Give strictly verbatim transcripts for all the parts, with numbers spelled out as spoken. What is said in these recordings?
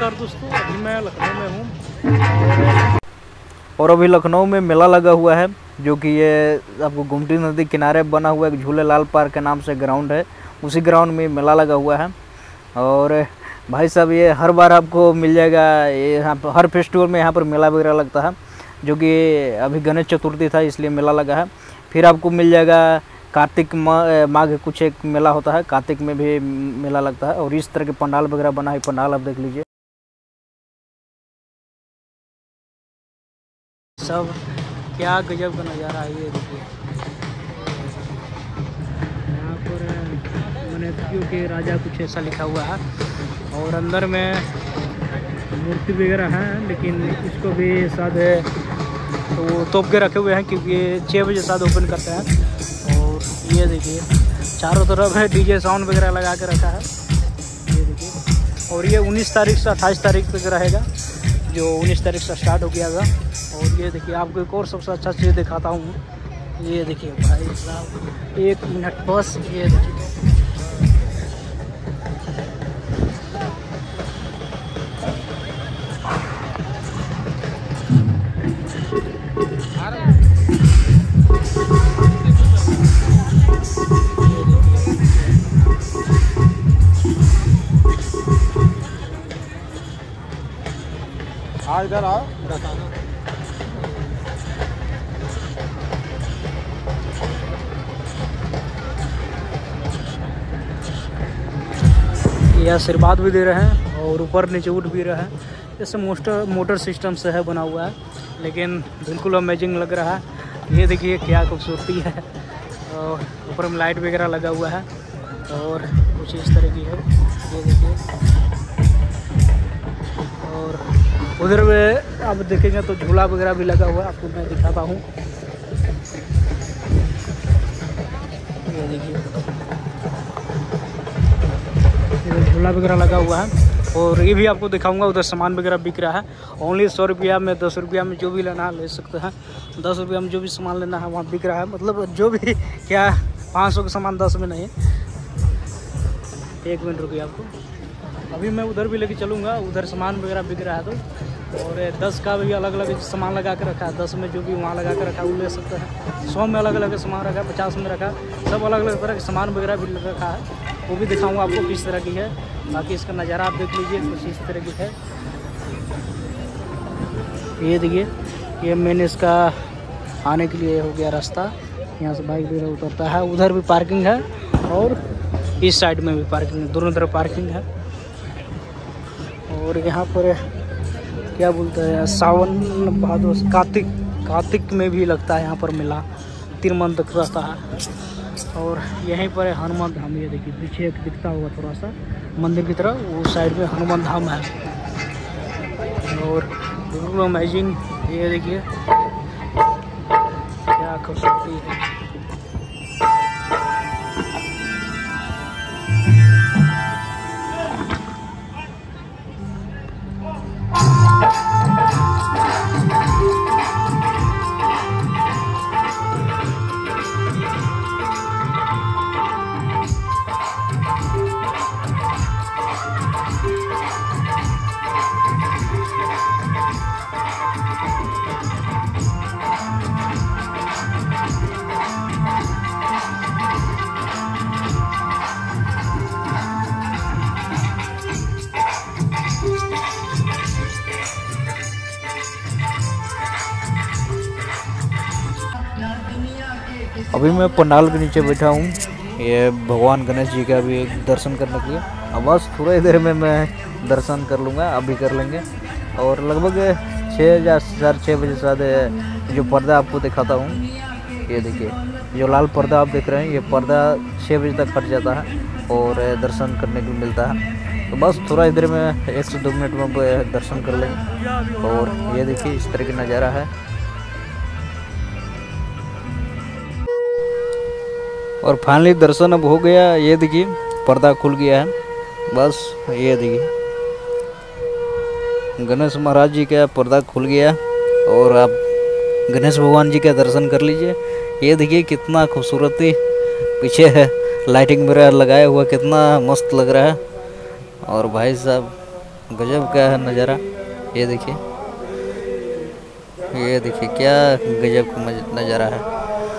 नमस्कार दोस्तों, अभी मैं लखनऊ में हूँ और अभी लखनऊ में मेला लगा हुआ है, जो कि ये आपको गोमती नदी किनारे बना हुआ एक झूले लाल पार्क के नाम से ग्राउंड है। उसी ग्राउंड में मेला लगा हुआ है। और भाई साहब ये हर बार आपको मिल जाएगा, ये यहाँ पर हर फेस्टिवल में यहाँ पर मेला वगैरह लगता है, जो कि अभी गणेश चतुर्थी था इसलिए मेला लगा है। फिर आपको मिल जाएगा कार्तिक माघ कुछ एक मेला होता है, कार्तिक में भी मेला लगता है। और इस तरह के पंडाल वगैरह बना है, पंडाल आप देख लीजिए। सब क्या गजब का नज़ारा है, ये देखिए। यहाँ पर मनैतियों के राजा कुछ ऐसा लिखा हुआ है और अंदर में मूर्ति वगैरह है, लेकिन इसको भी शायद तो तोप के रखे हुए हैं, क्योंकि ये छः बजे शायद ओपन करते हैं। और ये देखिए चारों तरफ है डीजे साउंड वगैरह लगा के रखा है, ये देखिए। और ये उन्नीस तारीख से अट्ठाईस तारीख तक रहेगा, जो उन्नीस तारीख से स्टार्ट हो गया था। और ये देखिए आपको एक और सबसे अच्छा चीज़ दिखाता हूँ, ये देखिए भाई साहब, एक मिनट बस, ये देखिए आ इधर आओ। ये आशीर्वाद भी दे रहे हैं और ऊपर नीचे उठ भी रहे हैं। जैसे मोटर मोटर सिस्टम से है बना हुआ है, लेकिन बिल्कुल अमेजिंग लग रहा है। ये देखिए क्या खूबसूरती है। और ऊपर में लाइट वगैरह लगा हुआ है और कुछ इस तरह की है, ये देखिए। और उधर में आप देखेंगे तो झूला वगैरह भी लगा हुआ है, आपको मैं दिखाता हूँ, ये देखिए झूला वगैरह लगा हुआ है। और ये भी आपको दिखाऊंगा, उधर सामान वगैरह बिक रहा है। ओनली सौ रुपया में, दस रुपया में जो भी लेना है ले सकते हैं। दस रुपया में जो भी सामान लेना है वहाँ बिक रहा है, मतलब जो भी क्या पाँच सौ का सामान दस में नहीं। एक मिनट रुकिए, आपको अभी मैं उधर भी लेके चलूँगा, उधर सामान वगैरह बिक रहा है। तो और दस का भी अलग अलग सामान लगा कर रखा है, दस में जो भी वहाँ लगा कर रखा है वो ले सकते हैं। सौ में अलग अलग सामान रखा है, पचास में रखा है, सब अलग अलग तरह के सामान वगैरह भी रखा है। वो भी दिखाऊंगा आपको किस तरह की है। बाकी इसका नज़ारा आप देख लीजिए, कुछ इस तरह की है। ये देखिए, ये मेन इसका आने के लिए हो गया रास्ता, यहाँ से बाइक वगैरह उतरता है। उधर भी पार्किंग है और इस साइड में भी पार्किंग है, दोनों तरफ पार्किंग है। और यहाँ पर क्या बोलते हैं, सावन भादो कार्तिक कार्तिक में भी लगता है यहाँ पर मेला, तीन मंथ तक रहता है। और यहीं पर हनुमान धाम, ये देखिए पीछे एक दिखता होगा थोड़ा सा मंदिर की तरह, वो साइड में हनुमान धाम है। और बिल्कुल अमेजिंग, ये देखिए क्या खूबसूरती है। अभी मैं पंडाल के नीचे बैठा हूँ, ये भगवान गणेश जी का भी एक दर्शन करने के लिए। अब बस थोड़ा ही देर में मैं दर्शन कर लूँगा, अभी कर लेंगे। और लगभग छः या साढ़े छः बजे शायद जो पर्दा आपको दिखाता हूँ, ये देखिए जो लाल पर्दा आप देख रहे हैं, ये पर्दा छः बजे तक फट जाता है और दर्शन करने को मिलता है। तो बस थोड़ा ही देर में एक से दो मिनट में दर्शन कर लेंगे। और ये देखिए इस तरह का नज़ारा है। और फाइनली दर्शन अब हो गया, ये देखिए पर्दा खुल गया है। बस ये देखिए गणेश महाराज जी का पर्दा खुल गया और आप गणेश भगवान जी का दर्शन कर लीजिए। ये देखिए कितना खूबसूरती पीछे है, लाइटिंग वगैरह लगाया हुआ, कितना मस्त लग रहा है। और भाई साहब गजब का है नज़ारा। ये देखिए, ये देखिए क्या गजब का नज़ारा है।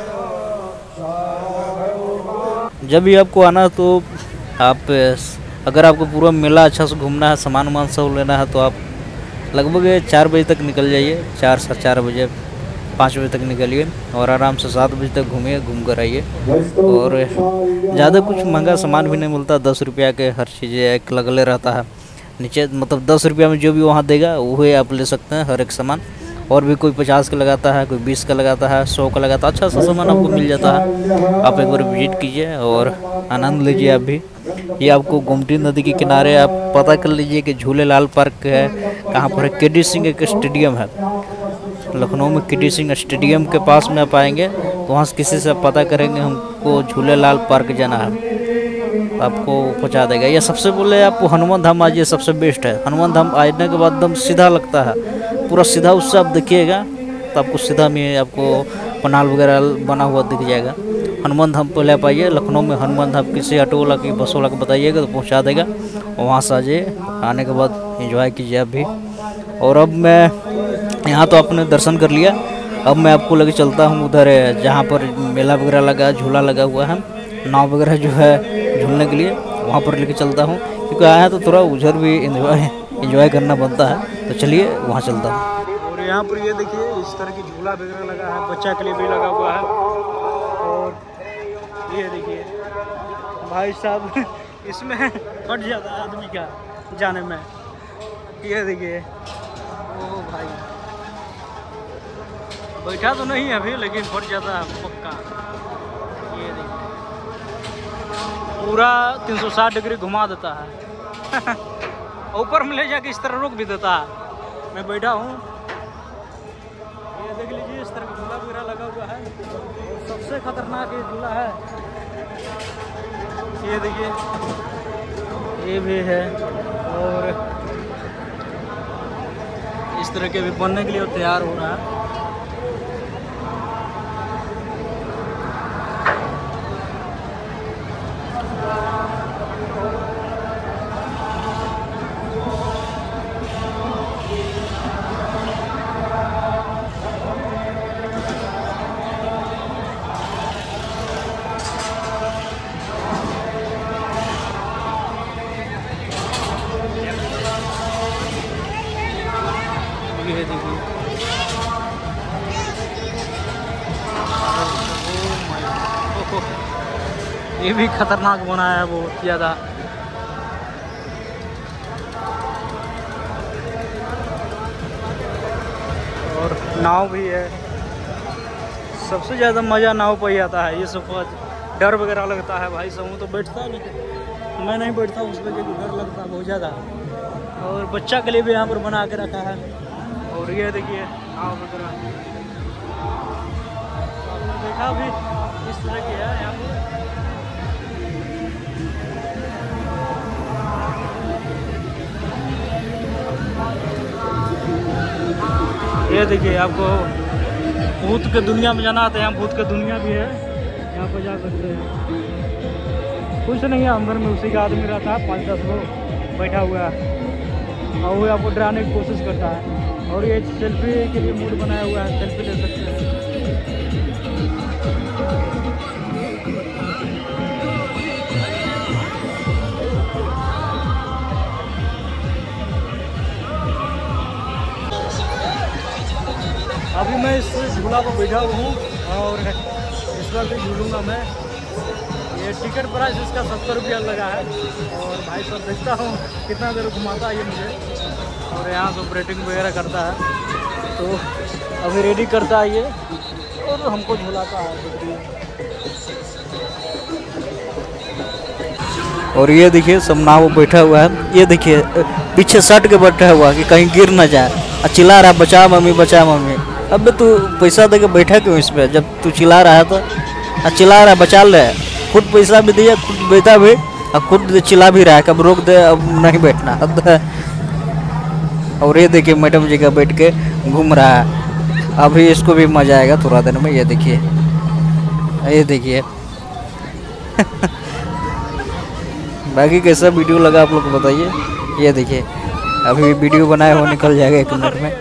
जब भी आपको आना तो आप, अगर आपको पूरा मेला अच्छा से घूमना है, सामान वामान सब लेना है, तो आप लगभग चार बजे तक निकल जाइए। चार साढ़े चार बजे पाँच बजे तक निकलिए और आराम से सात बजे तक घूमिए, घूम कर आइए। और ज़्यादा कुछ महंगा सामान भी नहीं मिलता, दस रुपया के हर चीज़ एक लगले रहता है नीचे। मतलब दस रुपया में जो भी वहाँ देगा वही आप ले सकते हैं हर एक सामान। और भी कोई पचास का लगाता है, कोई बीस का लगाता है, सौ का लगाता है, अच्छा सा सामान आपको मिल जाता है। आप एक बार विजिट कीजिए और आनंद लीजिए आप भी। ये आपको गोमती नदी के किनारे आप पता कर लीजिए कि झूलेलाल पार्क है कहाँ पर है। के डी सिंह एक स्टेडियम है लखनऊ में, के डी सिंह स्टेडियम के पास में आप आएंगे तो वहाँ से किसी से पता करेंगे हमको झूलेलाल पार्क जाना है, तो आपको पहुँचा देगा। या सबसे पहले आपको हनुमान धाम आइए, सबसे बेस्ट है। हनुमान धाम आने के बाद एकदम सीधा लगता है, पूरा सीधा उससे आप देखिएगा तो आपको सीधा में आपको पनाल वगैरह बना हुआ दिख जाएगा। हनुमान धाम पहले आप आइए लखनऊ में, हनुमान धाम किसी ऑटो वाला की बस वाला को बताइएगा तो पहुंचा देगा। और वहाँ से आ जाइए, आने के बाद एंजॉय कीजिए आप भी। और अब मैं यहाँ तो आपने दर्शन कर लिया, अब मैं आपको लेके चलता हूँ उधर जहाँ पर मेला वगैरह लगा, झूला लगा हुआ है, नाव वगैरह जो है झूलने के लिए, वहाँ पर लेके चलता हूँ। क्योंकि आया है तो थोड़ा उधर भी एंजॉय एंजॉय करना बनता है, तो चलिए वहाँ चलता हूँ। और यहाँ पर ये देखिए इस तरह की झूला वगैरह लगा है, बच्चा के लिए भी लगा हुआ है। और ये देखिए भाई साहब इसमें फट जाता है आदमी का जाने में। ये देखिए, ओ भाई बैठा तो नहीं है अभी, लेकिन फट जाता है पक्का। ये देखिए पूरा तीन सौ साठ डिग्री घुमा देता है ऊपर में ले जाके इस तरह रोक भी देता है। मैं बैठा हूँ, ये देख लीजिए इस तरह का झूला वगैरह लगा हुआ है। और सबसे खतरनाक ये झूला है, ये देखिए ये भी है। और इस तरह के भी बनने के लिए तैयार हो रहा है। ये देखिए ये भी खतरनाक बना है बहुत ज़्यादा। और नाव भी है, सबसे ज़्यादा मज़ा नाव पर ही आता है। ये सब डर वगैरह लगता है भाई साहब, तो बैठता नहीं, मैं नहीं बैठता उस पर, क्योंकि डर लगता है बहुत ज़्यादा। और बच्चा के लिए भी यहाँ पर बना के रखा है। और ये देखिए नाव वगैरह देखा भी इस तरह की है यहाँ पर। ये देखिए आपको भूत के दुनिया में जाना आता है, यहाँ भूत की दुनिया भी है, यहाँ पर जा सकते हैं। कुछ नहीं है, अंदर में उसी का आदमी रहता है, पाँच दस लोग बैठा हुआ है और वो आपको डराने की कोशिश करता है। और ये सेल्फी के लिए मूड बनाया हुआ है, सेल्फी ले सकते हैं। अभी मैं इस झूला पर बैठा हुआ हूँ और इस पर भी झूलूँगा मैं। ये टिकट प्राइस इसका सत्तर रुपया लगा है। और भाई साहब देखता हूँ कितना देर घुमाता है ये मुझे। और यहाँ से ऑपरेटिंग वगैरह करता है, तो अभी रेडी करता है ये और हमको झुलाता है। और ये देखिए सब नाव बैठा हुआ है, ये देखिए पीछे सट के बैठा हुआ कि कहीं गिर ना जाए, चिल्ला रहा बचा मम्मी बचा मम्मी। अब तू पैसा दे के बैठा क्यों इस पे, जब तू चिल्ला रहा है तो चिल्ला रहा है बचा ले, खुद पैसा भी दिया, खुद बैठा भी और खुद चिल्ला भी रहा है, कब रोक दे अब नहीं बैठना। अब और ये देखिए मैडम जी का बैठ के घूम रहा है, अभी इसको भी मजा आएगा थोड़ा देर में। ये देखिए ये देखिए बाकी कैसा वीडियो लगा आप लोग को बताइए। ये देखिए अभी वीडियो बनाए वो निकल जाएगा एक मिनट में।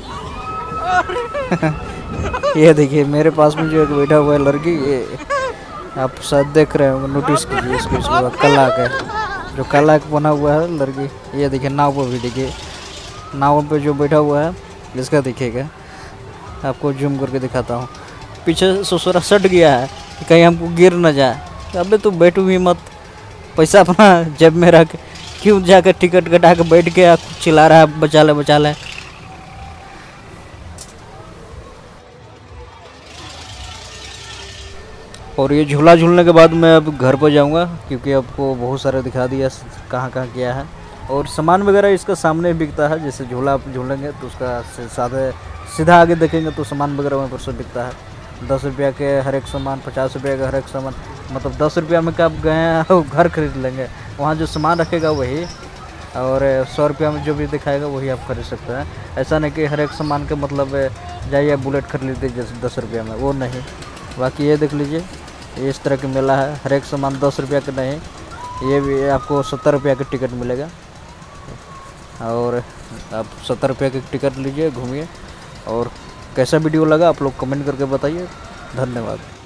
ये देखिए मेरे पास में जो एक बैठा हुआ है लड़की, ये आप शायद देख रहे होंगे, नोटिस कीजिए इसको, इसको कला के जो कला के बना हुआ है लड़की। ये देखिए नाव पर भी, देखिए नाव पे जो बैठा हुआ है इसका दिखेगा, आपको जूम करके दिखाता हूँ। पीछे ससुरा सट गया है कि कहीं हमको गिर न जाए। अबे तू बैठू भी मत, पैसा अपना जेब में रख, क्यों जाकर टिकट कटा के बैठ के आप चिल्ला रहा है बचा ले बचा ले। और ये झूला झूलने के बाद मैं अब घर पर जाऊंगा, क्योंकि आपको बहुत सारे दिखा दिया कहाँ कहाँ किया है। और सामान वगैरह इसका सामने बिकता है, जैसे झूला आप झूलेंगे तो उसका सादे सीधा आगे देखेंगे तो सामान वगैरह वहाँ पर सब बिकता है। दस रुपया के हर एक सामान, पचास रुपया का हर एक सामान, मतलब दस रुपया में कब गए हैं घर खरीद लेंगे, वहाँ जो सामान रखेगा वही, और सौ रुपया में जो भी दिखाएगा वही आप खरीद सकते हैं। ऐसा नहीं कि हर एक सामान के मतलब जाइए बुलेट खरीद लीजिए जैसे दस रुपया में, वो नहीं। बाकी ये देख लीजिए, ये इस तरह की मेला है, हर एक सामान दस रुपया का नहीं, ये भी आपको सत्तर रुपया का टिकट मिलेगा। और आप सत्तर रुपये की टिकट लीजिए, घूमिए। और कैसा वीडियो लगा आप लोग कमेंट करके बताइए। धन्यवाद।